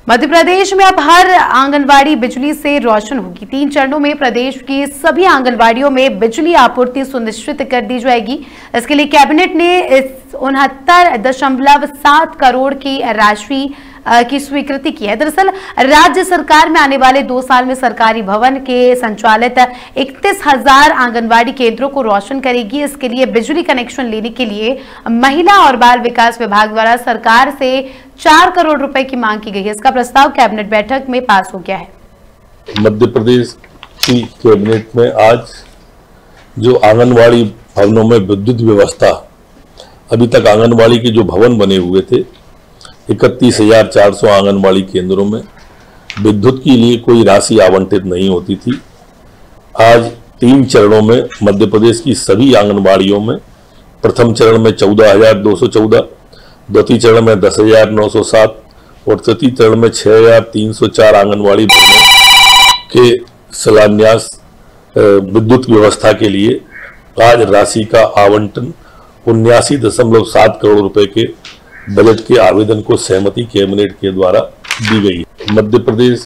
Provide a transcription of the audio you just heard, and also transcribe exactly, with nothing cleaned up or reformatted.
मध्य प्रदेश में अब हर आंगनवाड़ी बिजली से रोशन होगी। तीन चरणों में प्रदेश की सभी आंगनवाड़ियों में बिजली आपूर्ति सुनिश्चित कर दी जाएगी। इसके लिए कैबिनेट ने इस उनहत्तर दशमलव सात करोड़ की राशि की स्वीकृति की है। दरअसल राज्य सरकार में आने वाले दो साल में सरकारी भवन के संचालित इकतीस हजार आंगनबाड़ी केंद्रों को रोशन करेगी। इसके लिए बिजली कनेक्शन लेने के लिए महिला और बाल विकास विभाग द्वारा सरकार से चार करोड़ रुपए की मांग की गई है। इसका प्रस्ताव कैबिनेट बैठक में पास हो गया है। मध्य प्रदेश की कैबिनेट में आज जो आंगनबाड़ी भवनों में विद्युत व्यवस्था, अभी तक आंगनबाड़ी के जो भवन बने हुए थे इकतीस हजार चार सौ आंगनबाड़ी केंद्रों में विद्युत के लिए कोई राशि आवंटित नहीं होती थी। आज तीन चरणों में मध्य प्रदेश की सभी आंगनबाड़ियों में प्रथम चरण में चौदह हजार दो सौ चौदह, द्वितीय चरण में दस हजार नौ सौ सात और तृतीय चरण में छह हजार तीन सौ चार आंगनबाड़ी भवनों के शिलान्यास विद्युत व्यवस्था के लिए आज राशि का आवंटन उन्यासी दशमलव सात करोड़ रुपए के बजट के आवेदन को सहमति कैबिनेट के द्वारा दी गई है। मध्य प्रदेश